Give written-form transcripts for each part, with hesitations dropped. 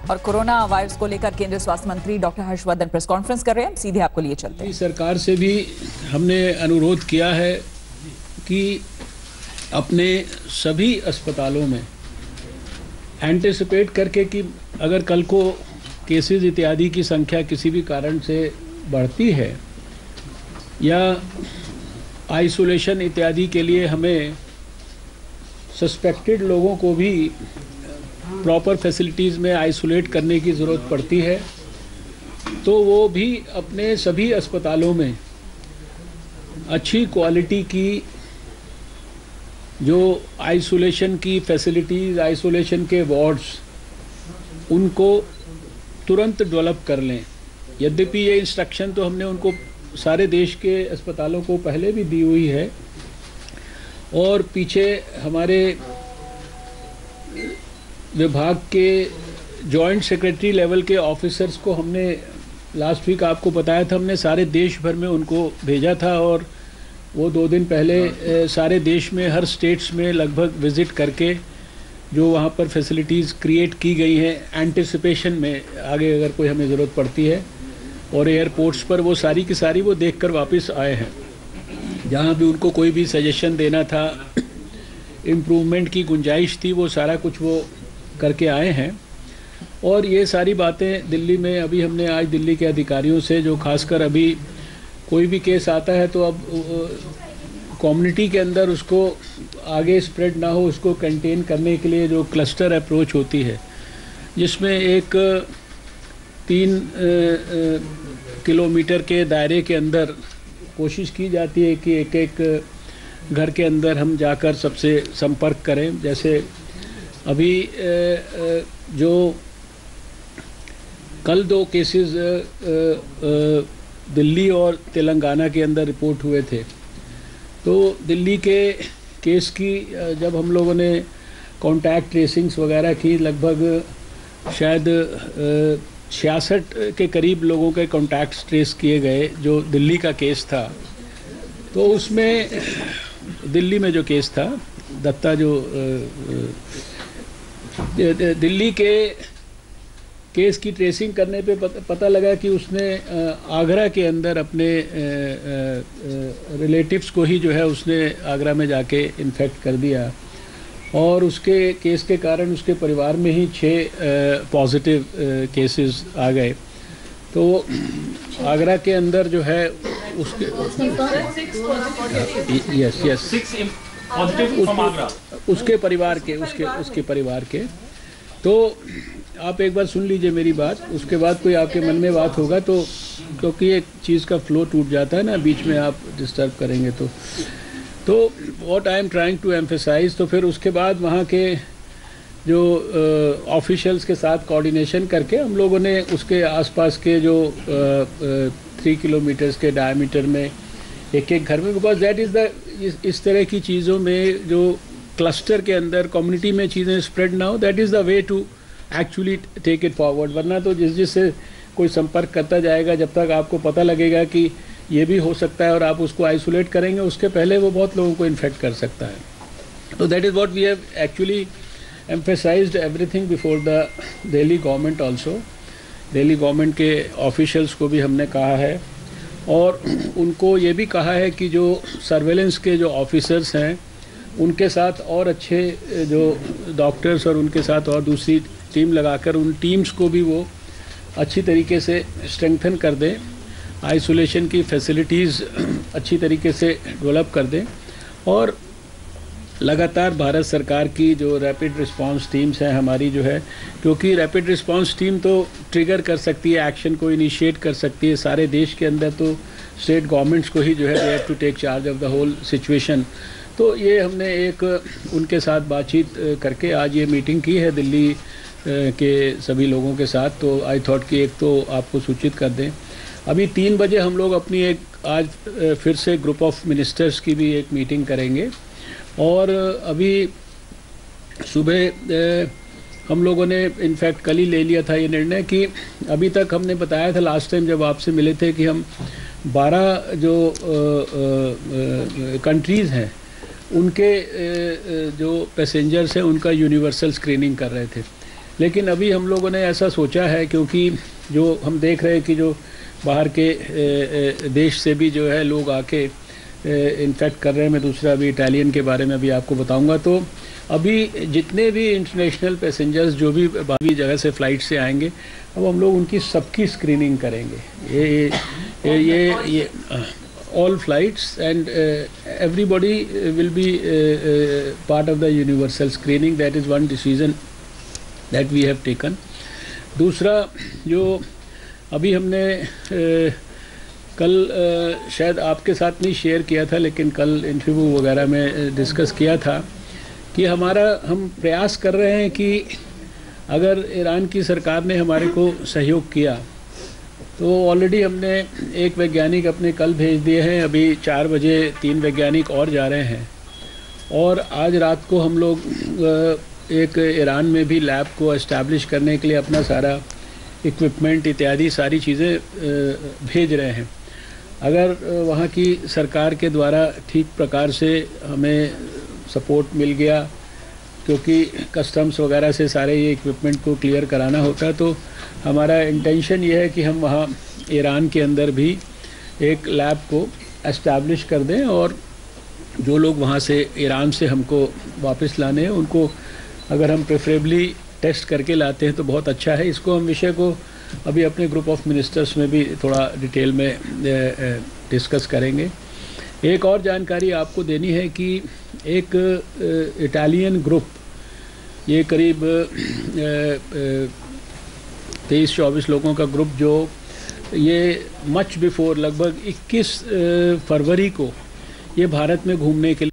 और corona virus को लेकर केंद्रीय स्वास्थ्य मंत्री डॉक्टर हर्षवर्धन प्रेस कॉन्फ्रेंस कर रहे हैं। सीधे आपको लिए चलते हैं। सरकार से भी हमने अनुरोध किया है कि अपने सभी अस्पतालों में एंटिसिपेट करके कि अगर कल को केसेस इत्यादि की संख्या किसी भी कारण से बढ़ती है या आइसोलेशन इत्यादि के लिए हमें सस्पेक्टेड लोगों को भी प्रॉपर फैसिलिटीज़ में आइसोलेट करने की ज़रूरत पड़ती है, तो वो भी अपने सभी अस्पतालों में अच्छी क्वालिटी की जो आइसोलेशन की फैसिलिटीज़, आइसोलेशन के वार्ड्स, उनको तुरंत डेवलप कर लें। यद्यपि ये इंस्ट्रक्शन तो हमने उनको सारे देश के अस्पतालों को पहले भी दी हुई है और पीछे हमारे विभाग के जॉइंट सेक्रेटरी लेवल के ऑफिसर्स को हमने लास्ट वीक आपको बताया था, हमने सारे देश भर में उनको भेजा था और वो 2 दिन पहले सारे देश में हर स्टेट्स में लगभग विज़िट करके जो वहाँ पर फैसिलिटीज़ क्रिएट की गई हैं एंटिसिपेशन में आगे अगर कोई हमें ज़रूरत पड़ती है, और एयरपोर्ट्स पर वो सारी की सारी वो देखकर वापस आए हैं। जहाँ भी उनको कोई भी सजेशन देना था, इम्प्रूवमेंट की गुंजाइश थी, वो सारा कुछ वो करके आए हैं। और ये सारी बातें दिल्ली में अभी हमने आज दिल्ली के अधिकारियों से, जो खासकर अभी कोई भी केस आता है तो अब कम्युनिटी के अंदर उसको आगे स्प्रेड ना हो, उसको कंटेन करने के लिए जो क्लस्टर अप्रोच होती है, जिसमें एक 3 किलोमीटर के दायरे के अंदर कोशिश की जाती है कि एक एक घर के अंदर हम जाकर सबसे संपर्क करें। जैसे अभी जो कल 2 केसेस दिल्ली और तेलंगाना के अंदर रिपोर्ट हुए थे, तो दिल्ली के केस की जब हम लोगों ने कॉन्टैक्ट ट्रेसिंग्स वगैरह की, लगभग शायद 66 के करीब लोगों के कॉन्टैक्ट्स ट्रेस किए गए जो दिल्ली का केस था। तो उसमें दिल्ली में जो केस था दत्ता, जो दिल्ली के केस की ट्रेसिंग करने पे पता लगा कि उसने आगरा के अंदर अपने रिलेटिव्स को ही जो है उसने आगरा में जाके इन्फेक्ट कर दिया, और उसके केस के कारण उसके परिवार में ही 6 पॉजिटिव केसेस आ गए। तो आगरा के अंदर जो है उसके उसके परिवार के तो आप एक बार सुन लीजिए मेरी बात, उसके बाद कोई आपके मन में बात होगा तो, क्योंकि एक चीज़ का फ्लो टूट जाता है ना, बीच में आप डिस्टर्ब करेंगे तो what I am trying to emphasize. तो फिर उसके बाद वहाँ के जो ऑफिशियल्स के साथ कोऑर्डिनेशन करके हम लोगों ने उसके आसपास के जो 3 किलोमीटर्स के डायमीटर में एक एक घर में, बिकॉज दैट इज़ द, इस तरह की चीज़ों में जो क्लस्टर के अंदर कम्युनिटी में चीज़ें स्प्रेड ना हो, that is the way to actually take it forward. वरना तो जिससे कोई संपर्क करता जाएगा, जब तक आपको पता लगेगा कि ये भी हो सकता है और आप उसको आइसोलेट करेंगे, उसके पहले वो बहुत लोगों को इन्फेक्ट कर सकता है। तो that is what we have actually emphasized everything before the Delhi government also. Delhi government के ऑफिशियल्स को भी हमने कहा है और उनको ये भी कहा है कि जो सर्वेलेंस के जो ऑफिसर्स हैं उनके साथ और अच्छे जो डॉक्टर्स और उनके साथ और दूसरी टीम लगाकर उन टीम्स को भी वो अच्छी तरीके से स्ट्रेंथन कर दें, आइसोलेशन की फैसिलिटीज़ अच्छी तरीके से डेवलप कर दें। और लगातार भारत सरकार की जो रैपिड रिस्पांस टीम्स हैं हमारी जो है, क्योंकि रैपिड रिस्पांस टीम तो ट्रिगर कर सकती है, एक्शन को इनिशिएट कर सकती है सारे देश के अंदर, तो स्टेट गवर्नमेंट्स को ही जो है they have to take charge of the whole situation. तो ये हमने एक उनके साथ बातचीत करके आज ये मीटिंग की है दिल्ली के सभी लोगों के साथ। तो आई थॉट कि एक तो आपको सूचित कर दें। अभी 3 बजे हम लोग अपनी एक आज फिर से ग्रुप ऑफ मिनिस्टर्स की भी एक मीटिंग करेंगे, और अभी सुबह हम लोगों ने इनफैक्ट कल ही ले लिया था ये निर्णय कि अभी तक हमने बताया था लास्ट टाइम जब आपसे मिले थे कि हम 12 जो कंट्रीज़ हैं उनके जो पैसेंजर्स हैं उनका यूनिवर्सल स्क्रीनिंग कर रहे थे। लेकिन अभी हम लोगों ने ऐसा सोचा है, क्योंकि जो हम देख रहे हैं कि जो बाहर के देश से भी जो है लोग आके इन्फेक्ट कर रहे हैं। मैं दूसरा अभी इटालियन के बारे में अभी आपको बताऊंगा। तो अभी जितने भी इंटरनेशनल पैसेंजर्स जो भी बाकी जगह से फ़्लाइट से आएंगे, अब हम लोग उनकी सबकी स्क्रीनिंग करेंगे। ये all flights and everybody will be part of the universal screening. That is one decision that we have taken. दूसरा जो अभी हमने कल शायद आपके साथ नहीं शेयर किया था, लेकिन कल इंटरव्यू वगैरह में डिस्कस किया था कि हम प्रयास कर रहे हैं कि अगर ईरान की सरकार ने हमारे को सहयोग किया तो ऑलरेडी हमने एक वैज्ञानिक अपने कल भेज दिए हैं। अभी 4 बजे 3 वैज्ञानिक और जा रहे हैं, और आज रात को हम लोग एक ईरान में भी लैब को एस्टैब्लिश करने के लिए अपना सारा इक्विपमेंट इत्यादि सारी चीज़ें भेज रहे हैं। अगर वहाँ की सरकार के द्वारा ठीक प्रकार से हमें सपोर्ट मिल गया, क्योंकि कस्टम्स वगैरह से सारे ये इक्विपमेंट को क्लियर कराना होता है, तो हमारा इंटेंशन ये है कि हम वहाँ ईरान के अंदर भी एक लैब को एस्टैब्लिश कर दें, और जो लोग वहाँ से ईरान से हमको वापस लाने हैं उनको अगर हम प्रेफरेबली टेस्ट करके लाते हैं तो बहुत अच्छा है। इसको हम विषय को अभी अपने ग्रुप ऑफ मिनिस्टर्स में भी थोड़ा डिटेल में डिस्कस करेंगे। एक और जानकारी आपको देनी है कि एक इटालियन ग्रुप, ये करीब 23-24 लोगों का ग्रुप, जो ये मच बिफोर लगभग 21 फरवरी को ये भारत में घूमने के लिए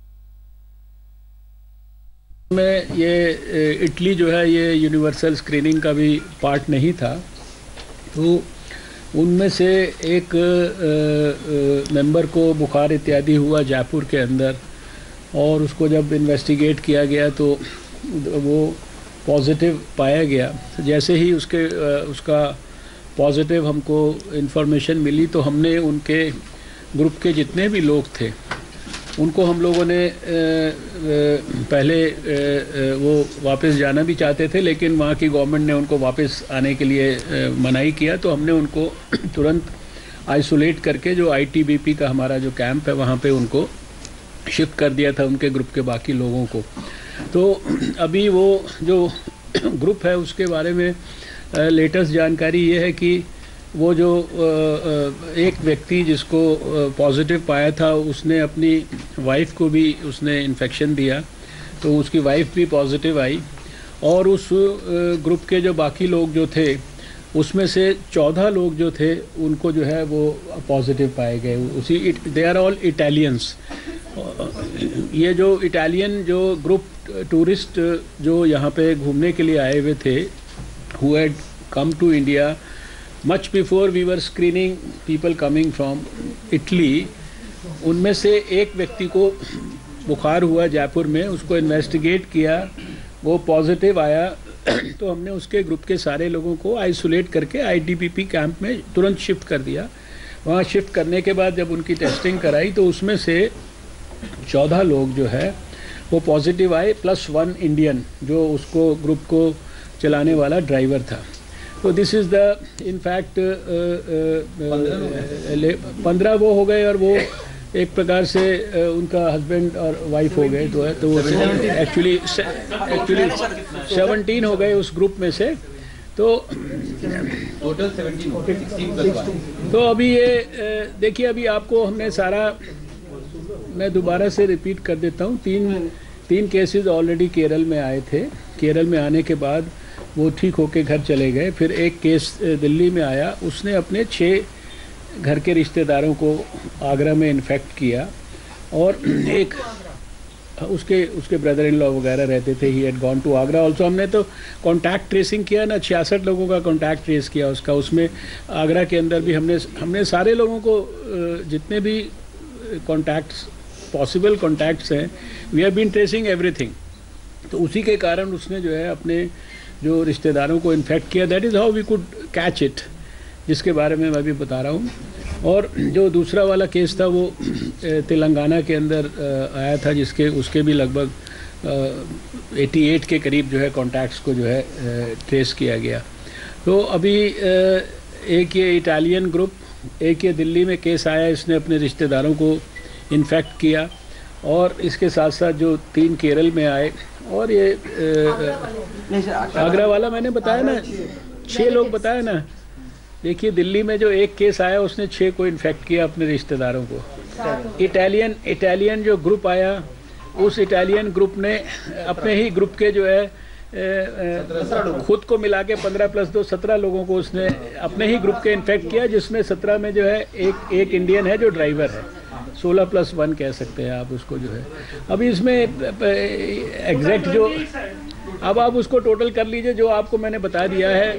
में ये इटली जो है ये यूनिवर्सल स्क्रीनिंग का भी पार्ट नहीं था। तो उनमें से एक मेंबर को बुखार इत्यादि हुआ जयपुर के अंदर, और उसको जब इन्वेस्टिगेट किया गया तो वो पॉजिटिव पाया गया। जैसे ही उसका पॉजिटिव हमको इन्फॉर्मेशन मिली तो हमने उनके ग्रुप के जितने भी लोग थे उनको हम लोगों ने पहले वो वापस जाना भी चाहते थे, लेकिन वहाँ की गवर्नमेंट ने उनको वापस आने के लिए मनाही किया। तो हमने उनको तुरंत आइसोलेट करके जो आईटीबीपी का हमारा जो कैंप है वहाँ पे उनको शिफ्ट कर दिया था, उनके ग्रुप के बाकी लोगों को। तो अभी वो जो ग्रुप है उसके बारे में लेटेस्ट जानकारी ये है कि वो जो एक व्यक्ति जिसको पॉजिटिव पाया था उसने अपनी वाइफ को भी उसने इन्फेक्शन दिया, तो उसकी वाइफ भी पॉजिटिव आई, और उस ग्रुप के जो बाकी लोग जो थे उसमें से 14 लोग जो थे उनको जो है वो पॉजिटिव पाए गए। उसी दे आर ऑल इटालियंस। ये जो इटालियन जो ग्रुप टूरिस्ट जो यहाँ पे घूमने के लिए आए हुए थे, who had come to India much before we were screening people coming from Italy, उनमें से एक व्यक्ति को बुखार हुआ जयपुर में, उसको इन्वेस्टिगेट किया, वो पॉजिटिव आया तो हमने उसके ग्रुप के सारे लोगों को आइसोलेट करके आईटीबीपी कैंप में तुरंत शिफ्ट कर दिया। वहाँ शिफ्ट करने के बाद जब उनकी टेस्टिंग कराई तो उसमें से 14 लोग जो है वो पॉजिटिव आए, +1 इंडियन जो उसको ग्रुप को चलाने वाला ड्राइवर था। तो दिस इज़ द इनफैक्ट 15 वो हो गए, और वो एक प्रकार से उनका हस्बैंड और वाइफ हो गए। तो वो एक्चुअली 17 हो गए उस ग्रुप में से। तो टोटल 17 तो अभी ये देखिए, अभी आपको हमने सारा, मैं दोबारा से रिपीट कर देता हूँ, तीन केसेस ऑलरेडी केरल में आए थे। केरल में आने के बाद वो ठीक होके घर चले गए। फिर एक केस दिल्ली में आया, उसने अपने 6 घर के रिश्तेदारों को आगरा में इन्फेक्ट किया, और एक उसके ब्रदर इन लॉ वगैरह रहते थे। He had gone to Agra also. हमने तो कॉन्टैक्ट ट्रेसिंग किया ना, 66 लोगों का कॉन्टैक्ट ट्रेस किया उसका। उसमें आगरा के अंदर भी हमने सारे लोगों को जितने भी कॉन्टैक्ट्स पॉसिबल कॉन्टैक्ट्स हैं, we have been tracing everything. तो उसी के कारण उसने जो है अपने जो रिश्तेदारों को इन्फेक्ट किया। That is how we could catch it, जिसके बारे में मैं अभी बता रहा हूँ। और जो दूसरा वाला केस था वो तेलंगाना के अंदर आया था, उसके भी लगभग 88 के करीब जो है कॉन्टैक्ट्स को जो है ट्रेस किया गया। तो अभी एक ये इटालियन ग्रुप, एक ये दिल्ली में केस आया, इसने अपने रिश्तेदारों को इन्फेक्ट किया, और इसके साथ साथ जो 3 केरल में आए, और ये आगरा वाला मैंने बताया ना, 6 लोग बताया ना। देखिए दिल्ली में जो एक केस आया उसने 6 को इन्फेक्ट किया अपने रिश्तेदारों को। इटालियन जो ग्रुप आया, उस इटालियन ग्रुप ने अपने ही ग्रुप के जो है खुद को मिला के 15 + 2 17 लोगों को उसने अपने ही ग्रुप के इन्फेक्ट किया, जिसमें 17 में जो है एक इंडियन है जो ड्राइवर है। 16 + 1 कह सकते हैं आप उसको जो है। अभी इसमें एग्जैक्ट जो, अब आप उसको टोटल कर लीजिए जो आपको मैंने बता दिया है।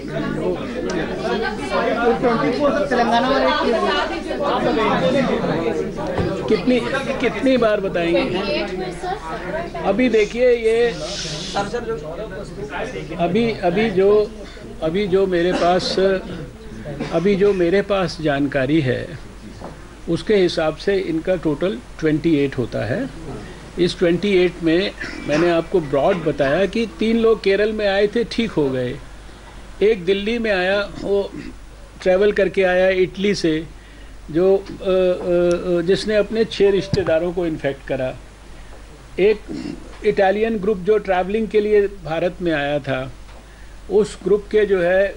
कितनी बार बताएंगे? अभी देखिए ये अभी जो मेरे पास जानकारी है उसके हिसाब से इनका टोटल 28 होता है। इस 28 में मैंने आपको ब्रॉड बताया कि 3 लोग केरल में आए थे, ठीक हो गए। एक दिल्ली में आया, वो ट्रैवल करके आया इटली से, जो जिसने अपने 6 रिश्तेदारों को इन्फेक्ट करा। एक इटालियन ग्रुप जो ट्रैवलिंग के लिए भारत में आया था, उस ग्रुप के जो है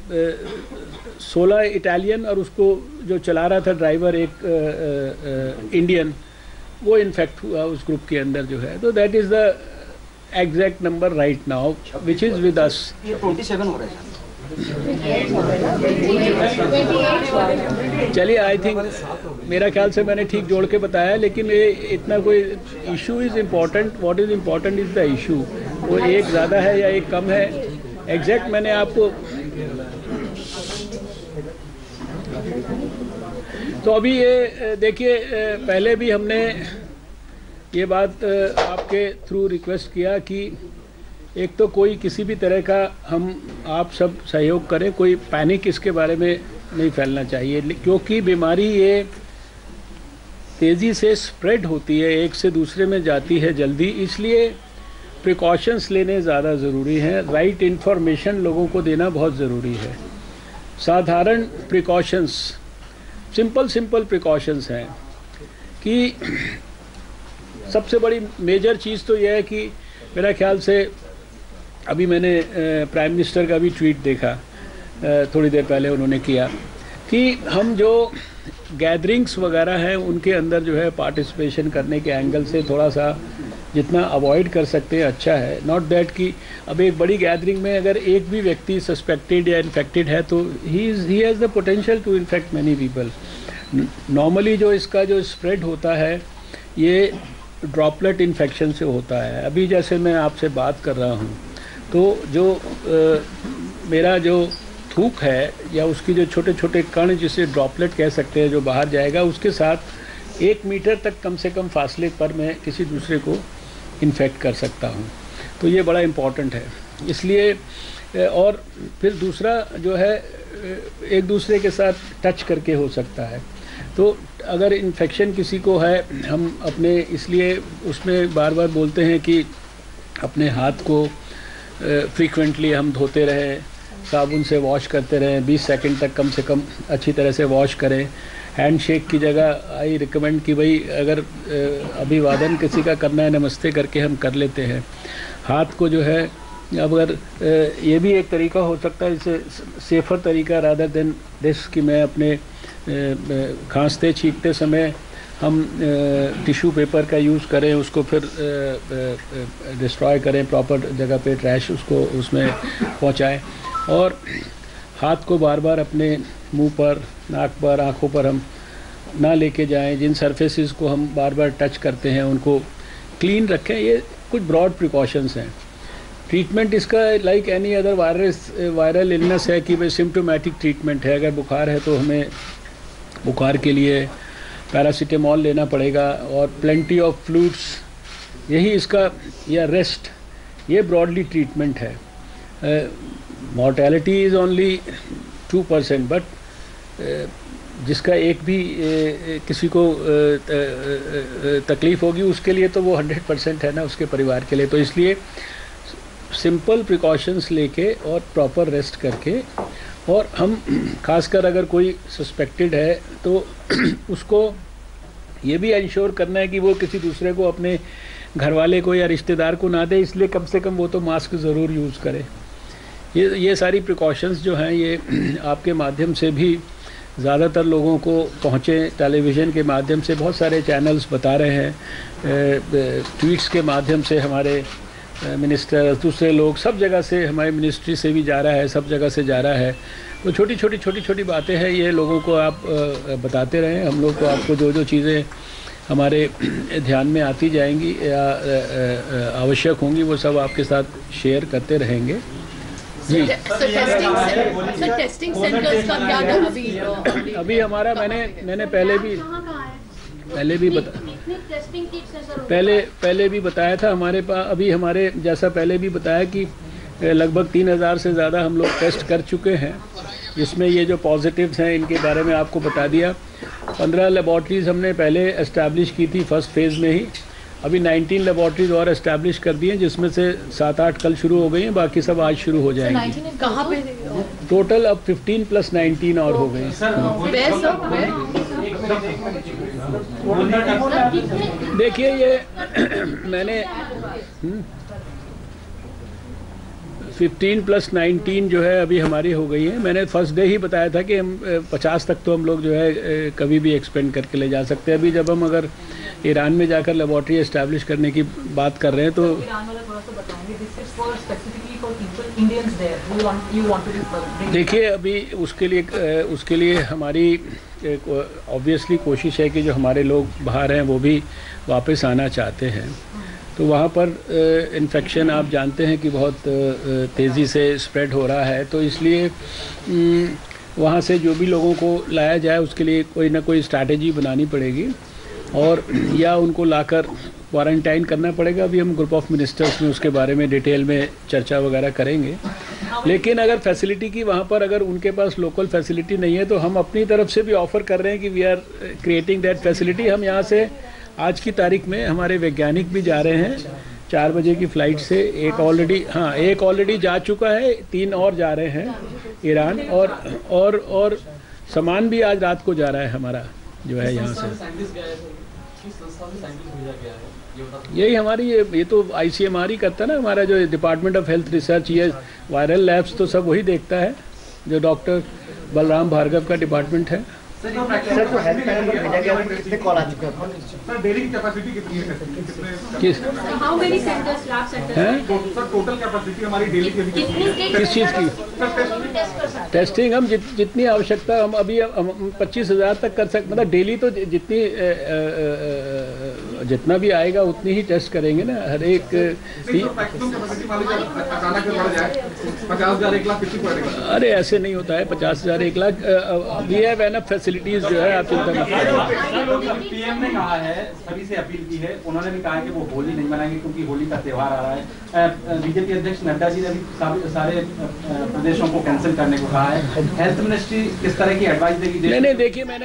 16 इटालियन, और उसको जो चला रहा था ड्राइवर एक इंडियन, वो इन्फेक्ट हुआ उस ग्रुप के अंदर जो है। तो that is the exact number right now which is with us. 27 हो रहा है। चलिए, आई थिंक मेरा ख्याल से मैंने ठीक जोड़ के बताया, लेकिन ये इतना कोई issue is important, what is important is the issue. वो एक ज़्यादा है या एक कम है, एग्जैक्ट मैंने आपको। तो अभी ये देखिए, पहले भी हमने ये बात आपके थ्रू रिक्वेस्ट किया कि एक तो कोई किसी भी तरह का आप सब सहयोग करें, कोई पैनिक इसके बारे में नहीं फैलना चाहिए, क्योंकि बीमारी ये तेज़ी से स्प्रेड होती है, एक से दूसरे में जाती है जल्दी, इसलिए प्रिकॉशंस लेने ज़्यादा ज़रूरी हैं। राइट इन्फॉर्मेशन लोगों को देना बहुत ज़रूरी है। साधारण प्रिकॉशंस, सिंपल प्रिकॉशंस हैं कि सबसे बड़ी मेजर चीज़ तो यह है कि मेरा ख्याल से अभी मैंने प्राइम मिनिस्टर का भी ट्वीट देखा, थोड़ी देर पहले उन्होंने किया कि हम जो गैदरिंग्स वगैरह हैं उनके अंदर जो है पार्टिसिपेशन करने के एंगल से थोड़ा सा जितना अवॉइड कर सकते हैं अच्छा है। नॉट दैट कि अब एक बड़ी गैदरिंग में अगर एक भी व्यक्ति सस्पेक्टेड या इन्फेक्टेड है तो he has the potential to infect many people. Normally जो इसका जो स्प्रेड होता है ये ड्रॉपलेट इन्फेक्शन से होता है। अभी जैसे मैं आपसे बात कर रहा हूँ तो जो मेरा जो थूक है या उसकी जो छोटे छोटे कण जिसे ड्रॉपलेट कह सकते हैं जो बाहर जाएगा, उसके साथ 1 मीटर तक कम से कम फासले पर मैं किसी दूसरे को इन्फेक्ट कर सकता हूँ। तो ये बड़ा इम्पॉर्टेंट है। इसलिए और फिर दूसरा जो है एक दूसरे के साथ टच करके हो सकता है। तो अगर इन्फेक्शन किसी को है, हम अपने इसलिए उसमें बार बार बोलते हैं कि अपने हाथ को फ्रीक्वेंटली हम धोते रहें, साबुन से वॉश करते रहें, 20 सेकंड तक कम से कम अच्छी तरह से वॉश करें। हैंडशेक की जगह आई रिकमेंड कि भाई अगर अभिवादन किसी का करना है, नमस्ते करके हम कर लेते हैं। हाथ को जो है, अब अगर ये भी एक तरीका हो सकता है, इससे सेफ़र तरीका रादर देन दिस कि मैं अपने खांसते छींकते समय हम टिश्यू पेपर का यूज़ करें, उसको फिर डिस्ट्रॉय करें, प्रॉपर जगह पे ट्रैश उसको उसमें पहुंचाएं, और हाथ को बार बार अपने मुंह पर, नाक पर, आँखों पर हम ना लेके जाएं। जिन सरफेसेस को हम बार बार टच करते हैं उनको क्लीन रखें। ये कुछ ब्रॉड प्रिकॉशंस हैं। ट्रीटमेंट इसका like any other viral illness है कि भाई सिम्टोमेटिक ट्रीटमेंट है। अगर बुखार है तो हमें बुखार के लिए पैरासीटामोल लेना पड़ेगा और प्लेंटी ऑफ फ्लूइड्स, यही इसका, या रेस्ट, ये ब्रॉडली ट्रीटमेंट है। मॉर्टेलिटी इज़ ओनली 2%, बट जिसका एक भी किसी को तकलीफ़ होगी उसके लिए तो वो 100% है ना, उसके परिवार के लिए। तो इसलिए सिंपल प्रिकॉशंस लेके और प्रॉपर रेस्ट करके, और हम खासकर अगर कोई सस्पेक्टेड है तो उसको ये भी इंश्योर करना है कि वो किसी दूसरे को, अपने घर वाले को या रिश्तेदार को ना दे, इसलिए कम से कम वो तो मास्क ज़रूर यूज़ करे। ये सारी प्रिकॉशंस जो हैं ये आपके माध्यम से भी ज़्यादातर लोगों को पहुँचे। टेलीविज़न के माध्यम से बहुत सारे चैनल्स बता रहे हैं, ट्वीट्स के माध्यम से हमारे मिनिस्टर, दूसरे लोग, सब जगह से, हमारे मिनिस्ट्री से भी जा रहा है, सब जगह से जा रहा है। तो छोटी छोटी बातें हैं, ये लोगों को आप बताते रहें। हम लोग को आपको जो चीज़ें हमारे ध्यान में आती जाएंगी या आवश्यक होंगी वो सब आपके साथ शेयर करते रहेंगे। जी टेस्टिंग सेंटर्स का क्या अभी हमारा मैंने पहले भी बताया था, हमारे पास अभी हमारे जैसा पहले भी बताया कि लगभग 3000 से ज़्यादा हम लोग टेस्ट कर चुके हैं, जिसमें ये जो पॉजिटिव्स हैं इनके बारे में आपको बता दिया। 15 लेबॉर्ट्रीज़ हमने पहले एस्टैब्लिश की थी फर्स्ट फेज़ में ही, अभी 19 लेबॉर्ट्रीज़ और एस्टैब्लिश कर दी हैं, जिसमें से 7-8 कल शुरू हो गई हैं, बाकी सब आज शुरू हो जाएंगी। कहाँ पे टोटल अब 15 + 19 और हो गए। देखिए ये मैंने 15 + 19 जो है अभी हमारी हो गई है। मैंने फर्स्ट डे ही बताया था कि हम 50 तक तो हम लोग जो है कभी भी एक्सपेंड करके ले जा सकते हैं। अभी जब हम अगर ईरान में जाकर लेबॉर्ट्री एस्टैब्लिश करने की बात कर रहे हैं तो देखिए अभी उसके लिए हमारी ऑब्वियसली कोशिश है कि जो हमारे लोग बाहर हैं वो भी वापस आना चाहते हैं। तो वहाँ पर इन्फेक्शन आप जानते हैं कि बहुत तेज़ी से स्प्रेड हो रहा है, तो इसलिए वहाँ से जो भी लोगों को लाया जाए उसके लिए कोई ना कोई स्ट्रैटेजी बनानी पड़ेगी, और या उनको लाकर क्वारंटाइन करना पड़ेगा। अभी हम ग्रुप ऑफ मिनिस्टर्स में उसके बारे में डिटेल में चर्चा वगैरह करेंगे। लेकिन अगर फैसिलिटी की वहाँ पर अगर उनके पास लोकल फैसिलिटी नहीं है तो हम अपनी तरफ से भी ऑफ़र कर रहे हैं कि we are creating that facility. हम यहाँ से आज की तारीख में हमारे वैज्ञानिक भी जा रहे हैं 4 बजे की फ़्लाइट से। एक ऑलरेडी जा चुका है, 3 और जा रहे हैं ईरान, और सामान भी आज रात को जा रहा है हमारा जो है यहाँ से। यही हमारी ये तो ICMR ही करता है ना, हमारा जो डिपार्टमेंट ऑफ हेल्थ रिसर्च, ये वायरल लैब्स तो सब वही देखता है, जो डॉक्टर बलराम भार्गव का डिपार्टमेंट है। सर तो हेल्थ पैनल को भेजा गया, कितने कॉल आ चुके हैं? सर डेली की कैपेसिटी कितनी है? किस how many centres, lab centres हैं? सर टोटल कैपेसिटी हमारी डेली की किस चीज़ की टेस्टिंग? हम जितनी आवश्यकता, हम अभी 25,000 तक कर सकते, मतलब डेली तो जितना भी आएगा उतनी ही टेस्ट करेंगे ना हर एक। 50,000 1 लाख कितनी पड़ेगा? अरे ऐसे नहीं होता है 50,000 1 lakh. We have enough facilities जो है, आप चिंता मत करें। पीएम ने कहा है, सभी से अपील की है, उन्होंने भी कहा है कि वो होली नहीं मनाएंगे क्योंकि होली का त्यौहार आ रहा है। बीजेपी अध्यक्ष नड्डा जी ने भी सारे प्रदेशों को कैंसिल करने को कहा है। हेल्थ मिनिस्ट्री किस तरह की एडवाइस देगी? नहीं देखिए, मैंने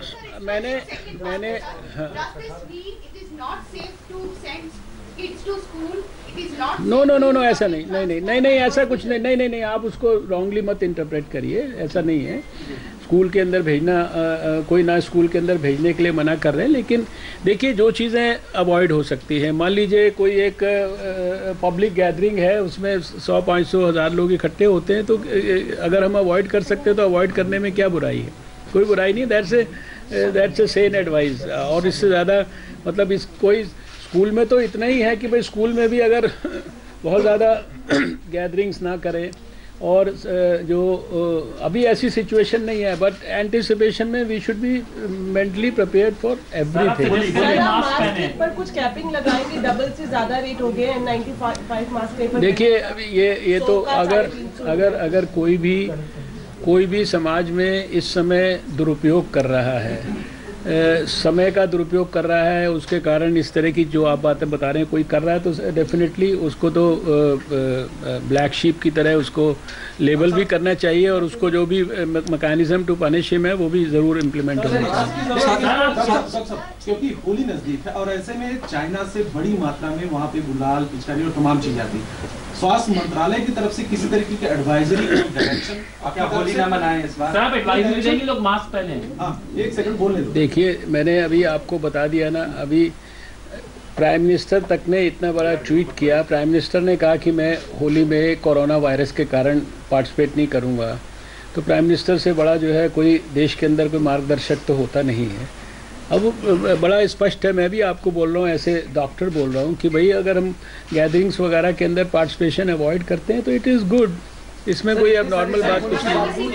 नो ऐसा नहीं, ऐसा कुछ नहीं, आप उसको रॉन्गली मत इंटरप्रेट करिए, ऐसा नहीं है। स्कूल के अंदर भेजना, कोई ना स्कूल के अंदर भेजने के लिए मना कर रहे हैं, लेकिन देखिए जो चीज़ें अवॉइड हो सकती हैं, मान लीजिए कोई एक पब्लिक गैदरिंग है, उसमें 100, 500, 1000 लोग इकट्ठे होते हैं, तो अगर हम अवॉइड कर सकते हैं तो अवॉइड करने में क्या बुराई है? कोई बुराई नहीं, दैट्स ए सेन एडवाइस। और इससे ज़्यादा मतलब कोई स्कूल में तो इतना ही है कि भाई स्कूल में भी अगर बहुत ज़्यादा गैदरिंग्स ना करें, और जो अभी ऐसी सिचुएशन नहीं है, बट एंटिसिपेशन में we should be mentally prepared for everything. पर कुछ कैपिंग लगाएंगे, डबल से ज़्यादा रेट हो गए 95 मास्क पर। देखिए अभी ये तो अगर कोई भी समाज में इस समय दुरुपयोग कर रहा है समय का दुरुपयोग कर रहा है, उसके कारण इस तरह की जो आप बातें बता रहे हैं कोई कर रहा है, तो डेफिनेटली उसको तो ब्लैक शीप की तरह उसको लेबल भी करना चाहिए और उसको जो भी मैकेनिज्म टू पनिश हिम है वो भी ज़रूर इम्प्लीमेंट होना चाहिए। क्योंकि होली नजदीक है और ऐसे में चाइना से बड़ी मात्रा में वहाँ पे गुलाल, पिचकारी और तमाम चीजें आती है। स्वास्थ्य मंत्रालय की तरफ से किसी तरीके की एडवाइजरी, डायरेक्शन, क्या होली ना मनाएं इस बार? आप एडवाइजरी देंगे, लोग मास्क पहने। हाँ, एक सेकंड बोलने दो। देखिए, मैंने अभी आपको बता दिया ना, अभी प्राइम मिनिस्टर तक ने इतना बड़ा ट्वीट किया। प्राइम मिनिस्टर ने कहा कि मैं होली में कोरोना वायरस के कारण पार्टिसिपेट नहीं करूंगा। तो प्राइम मिनिस्टर से बड़ा जो है कोई देश के अंदर कोई मार्गदर्शक तो होता नहीं है। अब बड़ा स्पष्ट है, मैं भी आपको बोल रहा हूँ, ऐसे डॉक्टर बोल रहा हूँ कि भाई अगर हम गैदरिंग्स वगैरह के अंदर पार्टिसिपेशन अवॉइड करते हैं तो इट इज़ गुड, इसमें कोई अब नॉर्मल बात कुछ नहीं।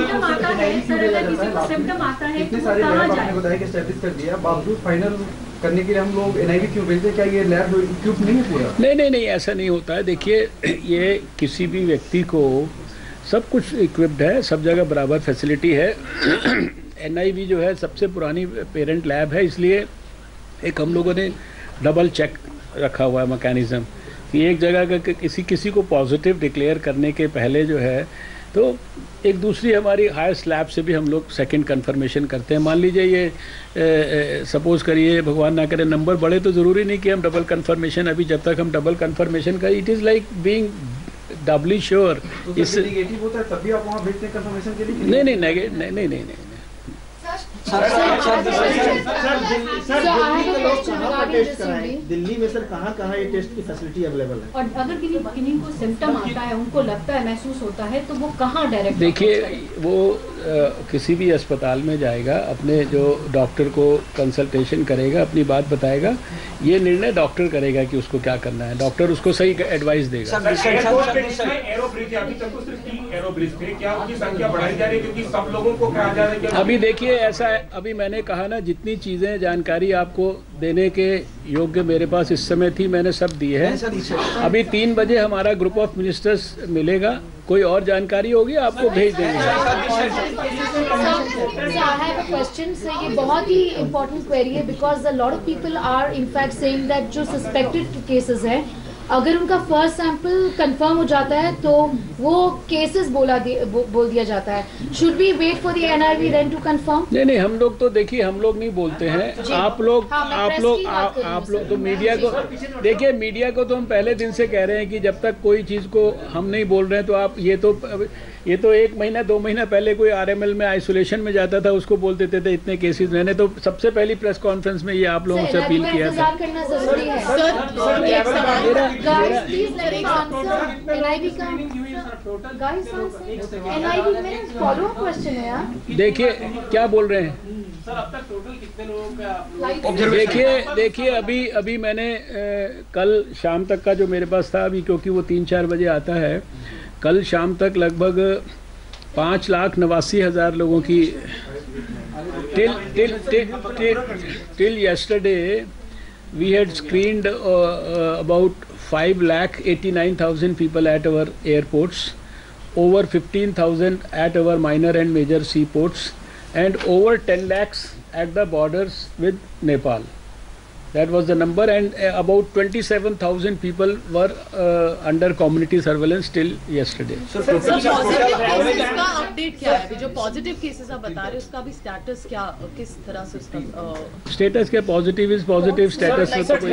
इतने सारे लैब आपने बताया कि एस्टैब्लिश कर दिया, बावजूद फाइनल करने के लिए हम लोग एनआईवी क्यों भेजते हैं? क्या ये लैब इक्विप नहीं है पूरा? नहीं, ऐसा नहीं होता है। देखिए, ये किसी भी व्यक्ति को सब कुछ इक्विप्ड है, सब जगह बराबर फैसिलिटी है। एनआईवी जो है सबसे पुरानी पेरेंट लैब है, इसलिए एक हम लोगों ने डबल चेक रखा हुआ है मैकेनिज़्म कि एक जगह का किसी को पॉजिटिव डिक्लेयर करने के पहले जो है तो एक दूसरी हमारी हाईएस्ट लैब से भी हम लोग सेकंड कंफर्मेशन करते हैं। मान लीजिए ये सपोज करिए, भगवान ना करे, नंबर बढ़े तो ज़रूरी नहीं कि हम डबल कंफर्मेशन, अभी जब तक हम डबल कंफर्मेशन करें, it is like being doubly sure. इससे नेगेटिव होता है तभी आप वहाँ भेजते हैं कंफर्मेशन के लिए? नहीं। दिल्ली में सर कहाँ ये टेस्ट की फैसिलिटी अवेलेबल है? और अगर किन्हीं को सिम्टम आता है, उनको लगता है, महसूस होता है, तो वो कहाँ डायरेक्ट? देखिए, वो किसी भी अस्पताल में जाएगा, अपने जो डॉक्टर को कंसल्टेशन करेगा, अपनी बात बताएगा, ये निर्णय डॉक्टर करेगा कि उसको क्या करना है, डॉक्टर उसको सही एडवाइस देगा। अभी देखिए, ऐसा है, अभी मैंने कहा ना, जितनी चीज़ें जानकारी आपको देने के योग्य मेरे पास इस समय थी, मैंने सब दी है। अभी 3 बजे हमारा ग्रुप ऑफ मिनिस्टर्स मिलेगा, कोई और जानकारी होगी आपको भेज देंगे। ये बहुत ही इम्पोर्टेंट क्वेरी है, because a lot of people are in fact saying that जो सस्पेक्टेड केसेस है, अगर उनका फर्स्ट सैंपल कंफर्म हो जाता है तो वो केसेस बोल दिया जाता है। Should we wait for the NIV then to confirm? नहीं, हम लोग तो देखिए, हम लोग नहीं बोलते हैं, आप लोग तो मीडिया को देखिए, मीडिया को तो हम पहले दिन से कह रहे हैं कि जब तक कोई चीज़ को हम नहीं बोल रहे हैं तो आप ये तो 1 महीना 2 महीना पहले कोई आरएमएल में आइसोलेशन में जाता था, उसको बोल देते थे इतने केसेस। मैंने तो सबसे पहली प्रेस कॉन्फ्रेंस में ये आप लोगों से अपील किया था। देखिए क्या बोल रहे हैं सर, अब तक टोटल कितने लोगों का? देखिए अभी मैंने कल शाम तक का जो मेरे पास था, अभी क्योंकि वो 3-4 बजे आता है, कल शाम तक लगभग 5,89,000 लोगों की till yesterday we had screened about 5,89,000 people at our airports, over 15,000 at our minor and major seaports, and over 10 lakhs at the borders with Nepal. That was the number, and about 27,000 people were under community surveillance till yesterday. इसका update क्या है? जो positive cases आप बता रहे हैं उसका भी स्टेटस क्या, किस तरह से उसका स्टेटस क्या? पॉजिटिव इज पॉजिटिव, स्टेटस में तो कोई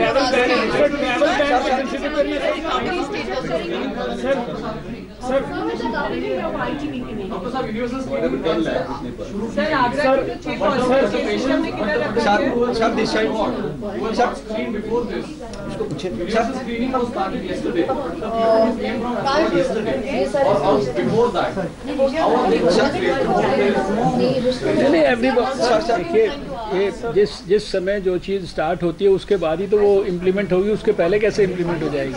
जिस समय जो चीज़ स्टार्ट होती है उसके बाद ही तो वो इम्प्लीमेंट होगी, उसके पहले कैसे इम्प्लीमेंट हो जाएगी?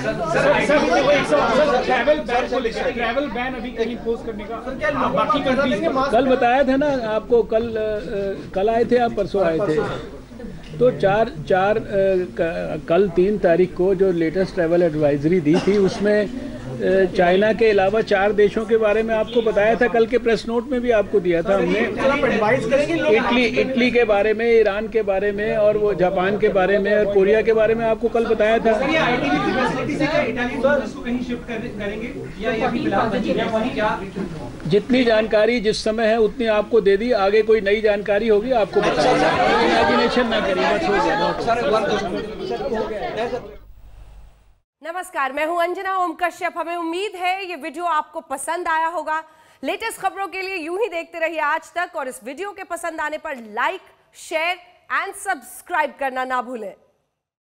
ट्रैवल बैन अभी कहीं पोस्ट करने का बाकी कंट्रीज कल बताया था ना आपको, कल आए थे आप, परसों आए थे, तो कल 3 तारीख को जो लेटेस्ट ट्रैवल एडवाइजरी दी थी उसमें चाइना के अलावा 4 देशों के बारे में आपको बताया था, कल के प्रेस नोट में भी आपको दिया था हमने। इटली के बारे में, ईरान के बारे में, और वो जापान के बारे में और कोरिया के बारे में आपको कल बताया था। जितनी जानकारी जिस समय है उतनी आपको दे दी, आगे कोई नई जानकारी होगी आपको बताया। इमेजिनेशन ना करिए, बस हो गया। नमस्कार, मैं हूं अंजना ओम कश्यप। हमें उम्मीद है ये वीडियो आपको पसंद आया होगा। लेटेस्ट खबरों के लिए यूं ही देखते रहिए आज तक, और इस वीडियो के पसंद आने पर लाइक, शेयर एंड सब्सक्राइब करना ना भूलें।